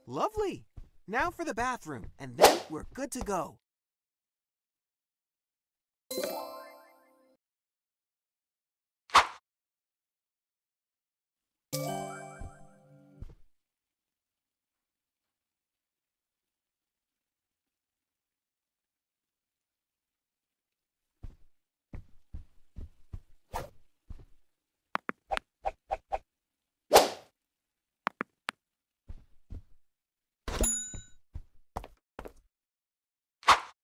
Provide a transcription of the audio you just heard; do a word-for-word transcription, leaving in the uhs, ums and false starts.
Lovely. Now for the bathroom, and then we're good to go.